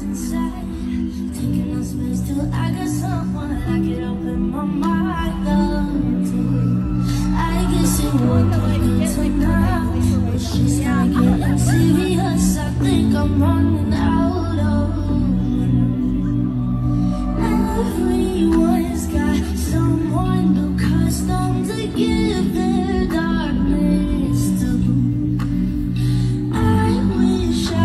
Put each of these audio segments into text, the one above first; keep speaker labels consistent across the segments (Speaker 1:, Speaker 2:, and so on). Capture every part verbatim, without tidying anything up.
Speaker 1: inside, taking no space till I got someone I could open my mind up to. I guess it won't take tonight, but she's not getting serious. I think I'm running out of everyone's got someone accustomed to give their darkness to. I wish I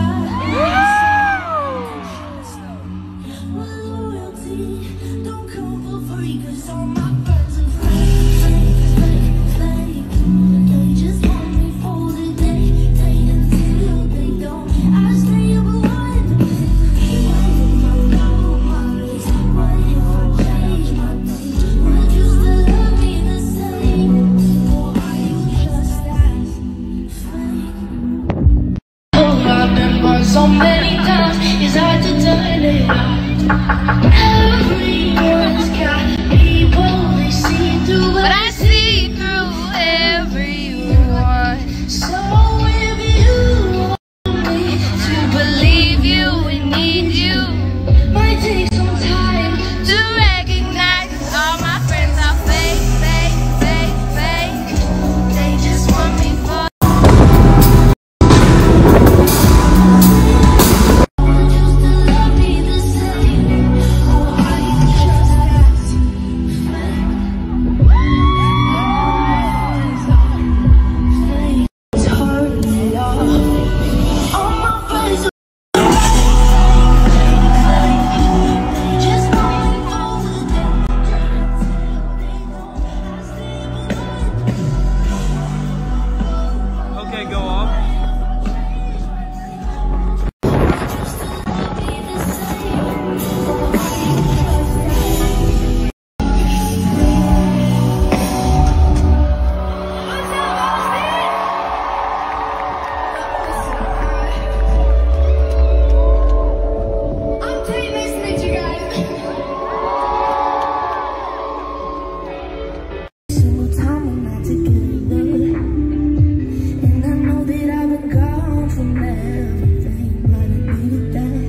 Speaker 1: my loyalty don't come for free, cause all my friends are fake, fake, fake, fake. They just want me for the day, day until they don't. I stay up blind, waiting my love, my lease. What if I change my name? Would you still love me the same? Or are you just as fake? Oh, I've been burned so many times, it's hard to turn it off. Everyone's got people they see through, but I see through everyone. So if you want me to believe you and need you, might take some time to recognize all my friends are fake, fake, fake, fake. They just want me for. Would you still love me the same? Or are you just as fake? It's hard to love. All my friends are fake. They just want me for the day, day until they don't. I stay blind.
Speaker 2: Okay, go off.
Speaker 1: Would you still love me the same? Or are you just I'm Tate, nice to meet you guys. Single time we're not together, and I know that I've been gone from everything, but I needed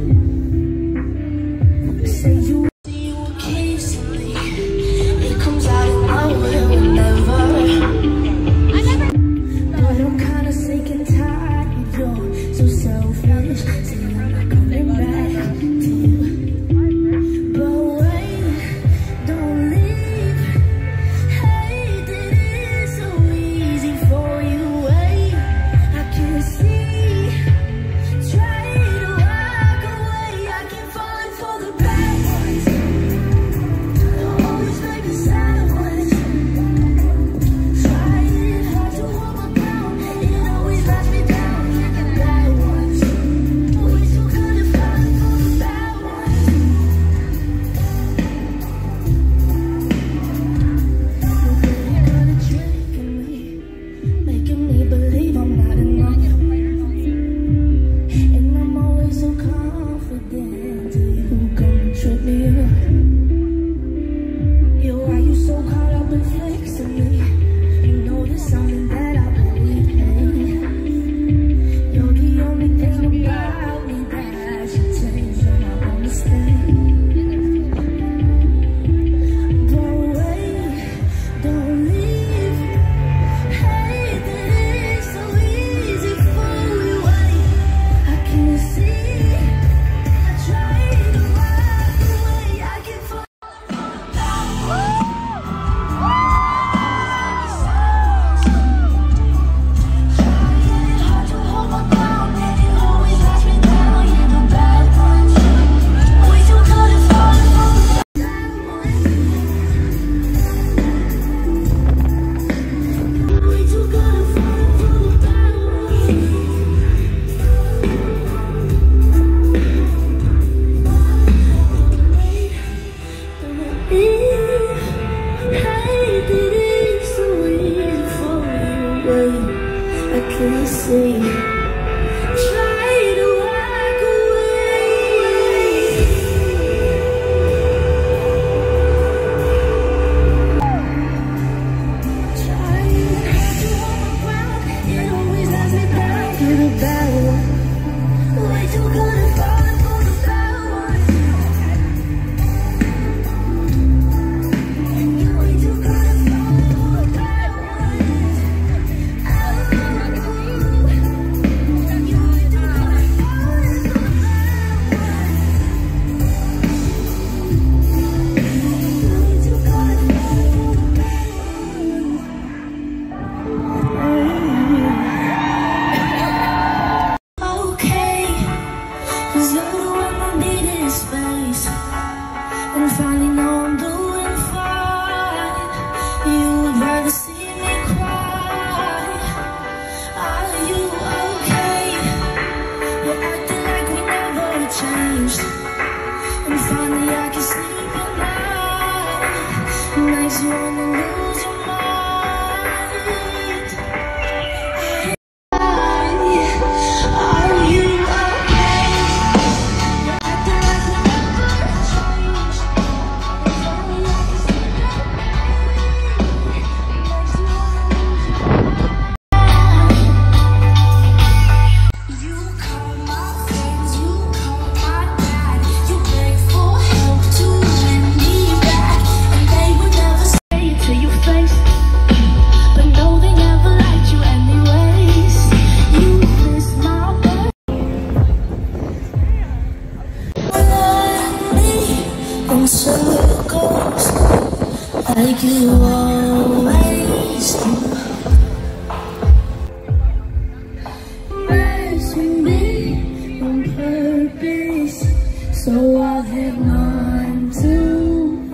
Speaker 1: that. Say you see you occasionally, it comes out of nowhere whenever. But I'm kinda sick and tired of you're so selfish. Say I'm not coming back to you. But wait, don't leave. Hate that it's so easy for you. Wait, I can see. Try to walk away. I keep falling for the bad ones. Always make the sad ones. Trying hard to hold my ground. It always lets me down. The bad ones. Way too good at falling for the bad ones. You're really good at tricking me, making me believe I'm not enough. And I'm always so confident till you come and trip me up. Yo, why you so caught up in fixing me? You know there's something that I believe in. You're the only thing about me that should change, and I understand. But wait, don't leave. Hate that it's so easy for you. Wait, I can see. I try to walk away. I can fall. Trying hard to hold my ground, and it always lets me down. You're the bad ones. Way too good at falling for the bad ones. Way too good at falling for the bad ones. Hate that it's so easy for you. Wait, I can't see. Try to walk away. You're the bad one. Way too good at falling for the bad to me on purpose, so I'll have none to.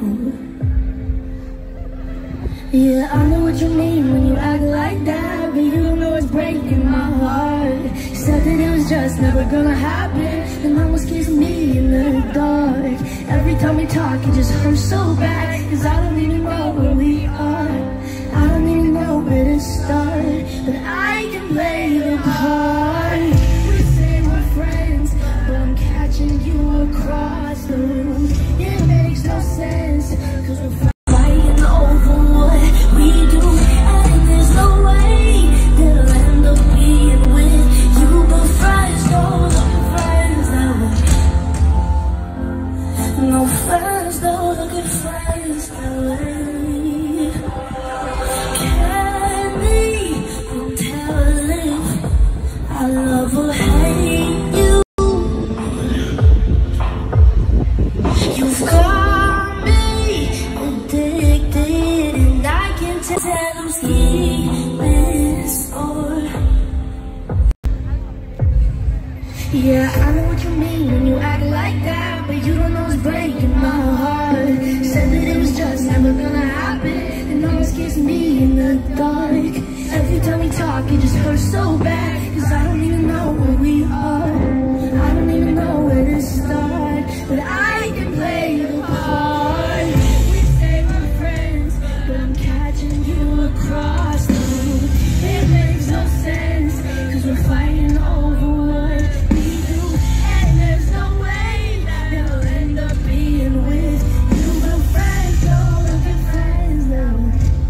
Speaker 1: Yeah, I know what you mean when you act like that, but you don't know it's breaking my heart. Said that it was just never gonna happen, and almost kissed me in the dark. Every time we talk, it just hurts so bad, cause I don't even know where we are. I don't even know where to start, but I can play the part. We say we're friends, but I'm catching you across the room. It makes no sense, cause we're fighting over what we do, and there's no way that I'll end up being with you. But friends don't look at friends that way. No friends don't look at friends that way. I love or hate you. You've got me addicted, and I can tell I'm keeping score. Yeah, I know what you mean when you act like that, but you don't know it's breaking my heart. Said that it was just never gonna happen, and almost kissed me in the dark. Every time we talk, it just hurts so bad, cause I don't even know where we are. I don't even know where to start, but I can play the part. We say we're friends, but I'm catching you across the room. It makes no sense, cause we're fighting over what we do, and there's no way that I'll end up being with you. But friends don't look at friends now.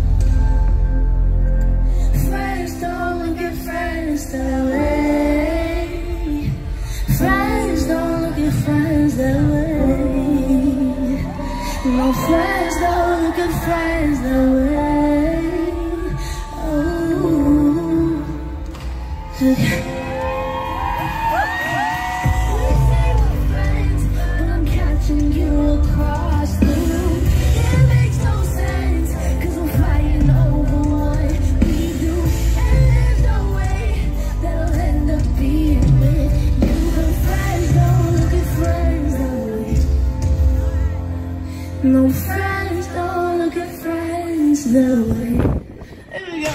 Speaker 1: Friends don't look at friends that way. Friends don't look at friends that way. No, friends don't look at friends that way. Oh. We say we're friends, but I'm catching you across the room. It makes no sense, cause we're fighting over what we do, and there's no way that I'll end up being with you. But friends don't look at friends that way. No, friends don't look at friends that way. There we go.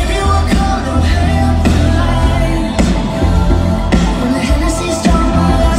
Speaker 1: When the Hennessy's strong,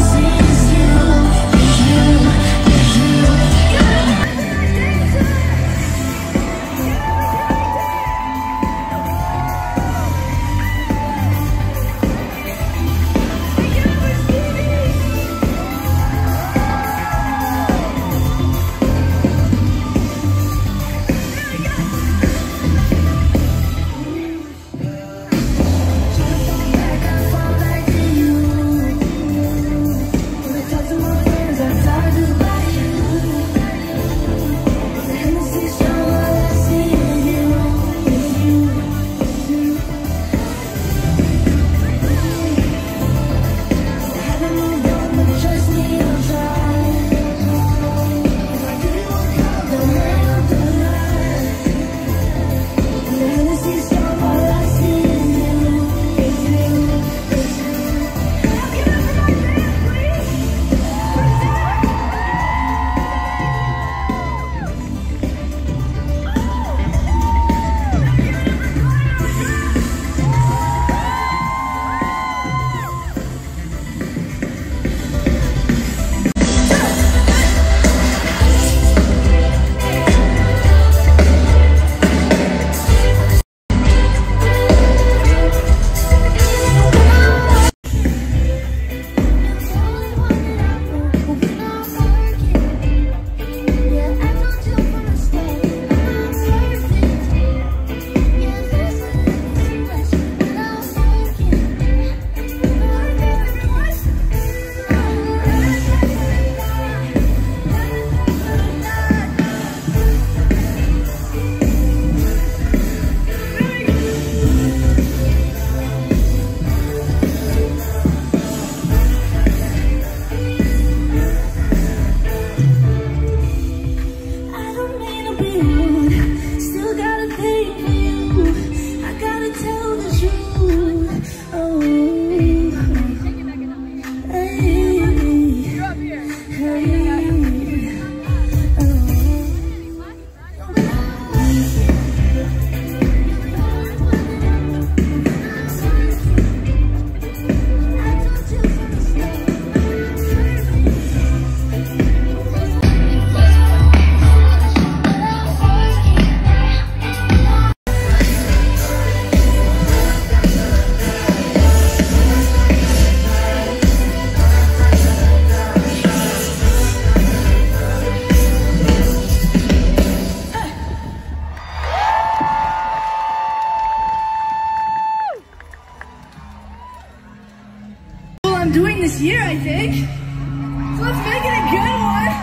Speaker 2: I'm doing this year, I think. So let's make it a good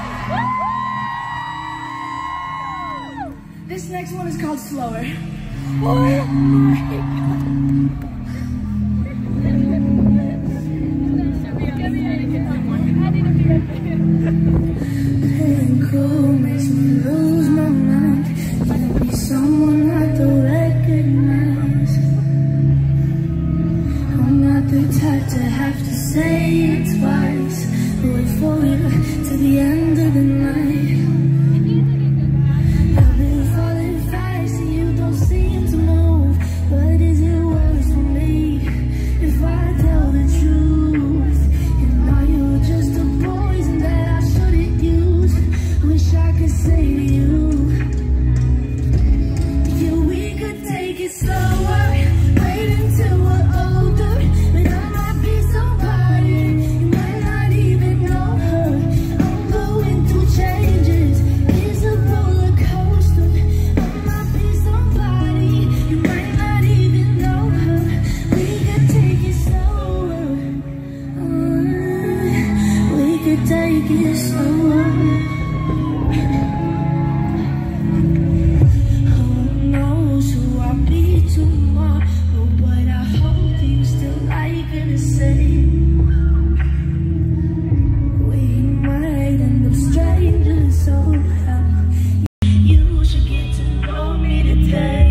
Speaker 2: one. This next one is called Slower. Oh my God. Playing cool makes me lose my mind. You'll be someone I don't recognize. I'm not the type to have to say it twice. Wait for you to the end of the night. I've been falling fast and you don't seem to move. But is it worse for me if I tell the truth? And are you just a poison that I shouldn't use? Wish I could say to you, yeah, we could take it slower. Wait until we're older. But I might be somebody you might not even know her. I'm going through changes. It's a roller coaster. I might be somebody you might not even know her. We could take it slower. Uh, we could take it slower. Who knows who I'll be tomorrow? But what I hope you still like gonna say. We might end up strangers somehow. You should get to know me today.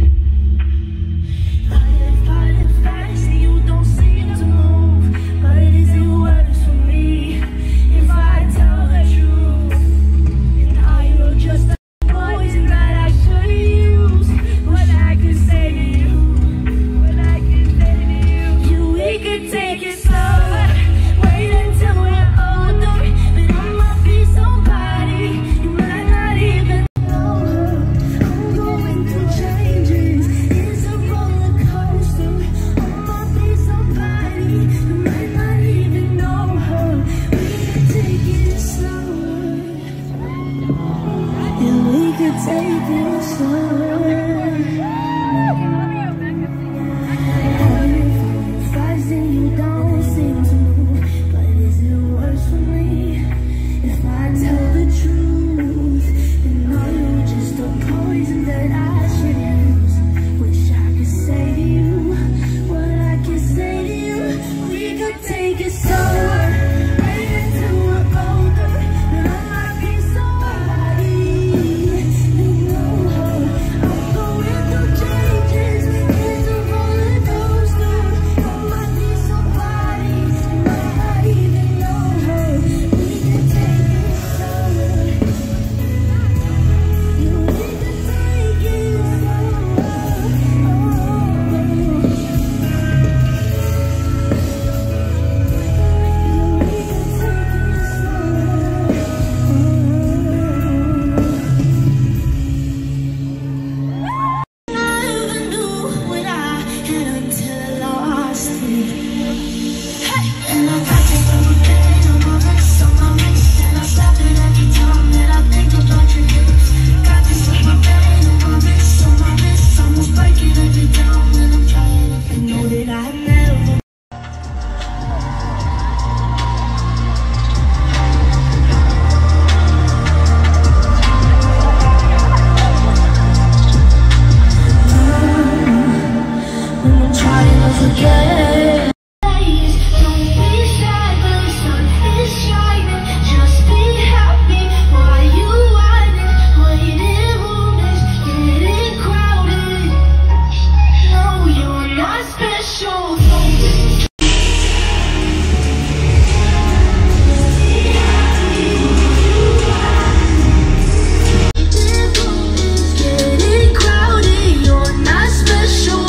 Speaker 2: Fighting, fighting fast and you don't seem to move. But is it worse for me if I tell the truth? And are you just a poison that I should use? What I could say to you, what I could say to you. You, we could take it slower. Wait until we're older. But I might be somebody you might not even know her. I'm going through changes. It's a roller coaster. I might be somebody you might not even know her. We could take it slower. Yeah, we could take it slower. Fast and you don't seem to move. But is it worse for me if I tell the truth? And are you just a poison that I should use? Wish I could say to you what I can say to you. We could take it slower. Wait until we're older. But I might be somebody you know her. I'm going through changes. It's a roller coaster. I might be somebody you might not even know her. We could take it slower. You, we could take it slower. I never knew what I had until I lost it. And I got it from my bed, on my wrist, on my wrist. And I slap it every time that I think about your lips. Got this on my bed, on my wrist, on my wrist. Almost break it every time when I'm trying to know that I never. When I'm trying to forget. Don't be sad, the sun is shining. Just be happy while you whining. Waiting room is getting crowded. No, you're not special. Don't be getting crowded. You're not special.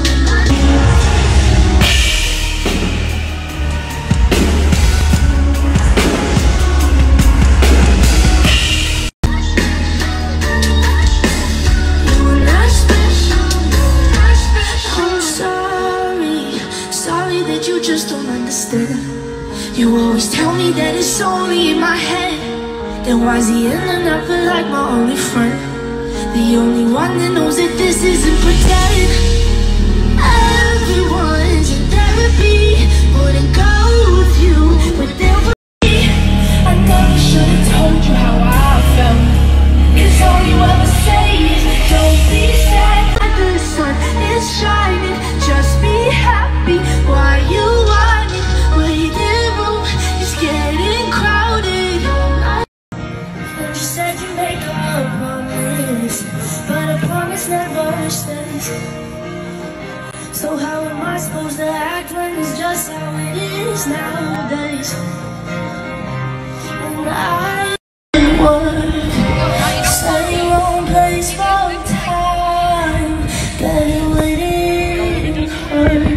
Speaker 2: You're not special. I'm sorry, sorry that you just don't understand. You always tell me that it's only in my head. Then why's he ending up like my only friend? The only one that knows that this isn't pretend. Everyone's in therapy, wouldn't go shining. Just be happy while you whining. Waiting room is getting crowded. You said you make a promise, but a promise never stays. So how am I supposed to act when it's just how it is nowadays? And I work, stay wrong place, wrong time, getting what it hurt.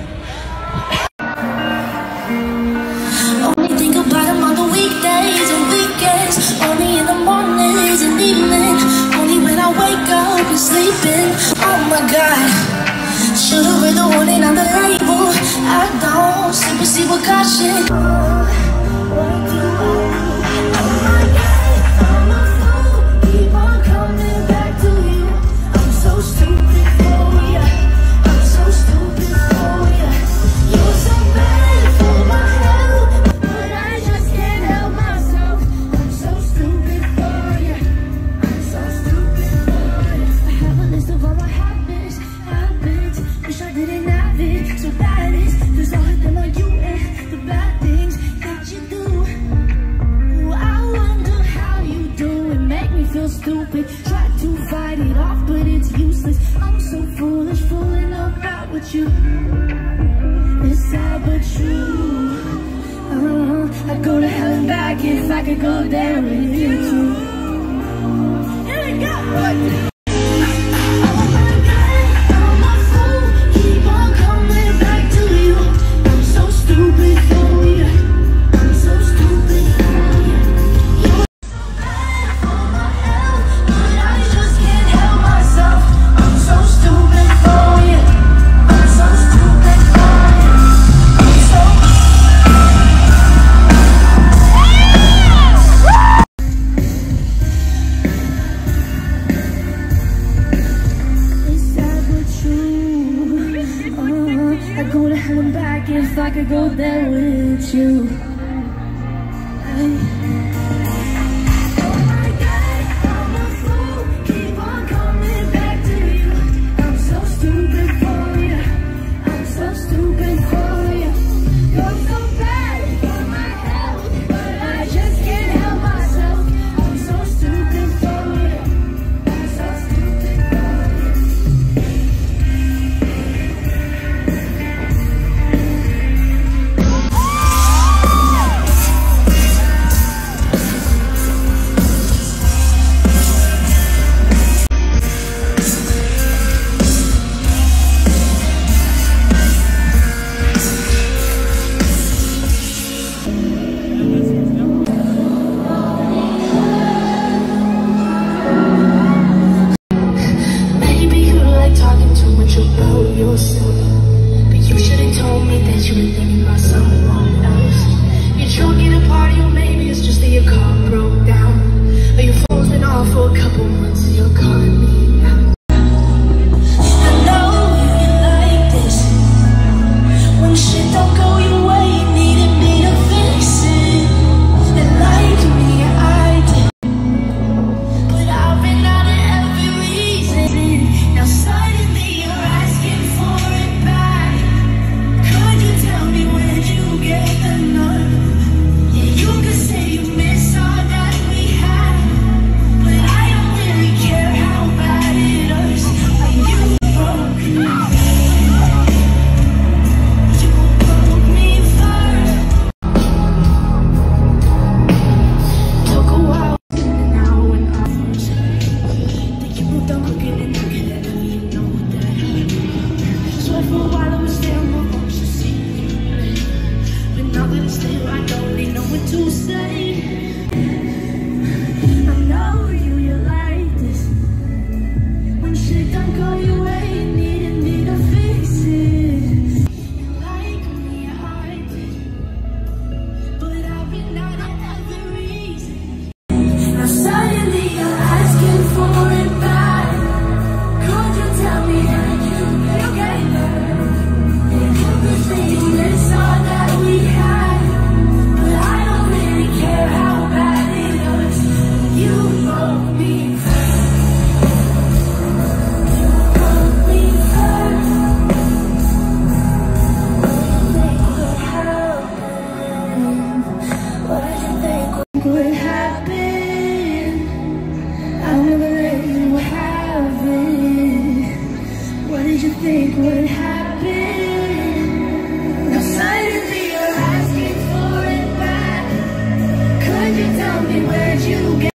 Speaker 2: Only think about them on the weekdays and weekends, only in the mornings and evenings, only when I wake up and sleeping. Oh my God, should've read the warning on the label. I don't sleep and see what caution. What do I do? Oh my God, I'm a fool. Keep on coming back to you. I'm so stupid for ya. I'm so stupid for ya. You're so bad for my health, but I just can't help myself. I'm so stupid for ya. I'm so stupid for ya. I have a list of all my habits, habits. Wish I didn't have it, so bad is, cause all of them are you and the bad things that you do. Ooh, I wonder how you do it, make me feel stupid. Try to fight it off, but it's useless. I'm so foolish, fooling about with you. It's sad but true. uh, I'd go to hell and back if I could go there with you too. Here we go! If I could go there with you. Hey. Oh my God, I'm a fool. Keep on coming back to you. I'm so stupid for you. I'm so stupid for you. You're so bad for my health, but I just can't help myself. I'm so stupid for you. I'm so stupid for you. did you think would happen? Now suddenly you're asking for it back. Could you tell me where'd you get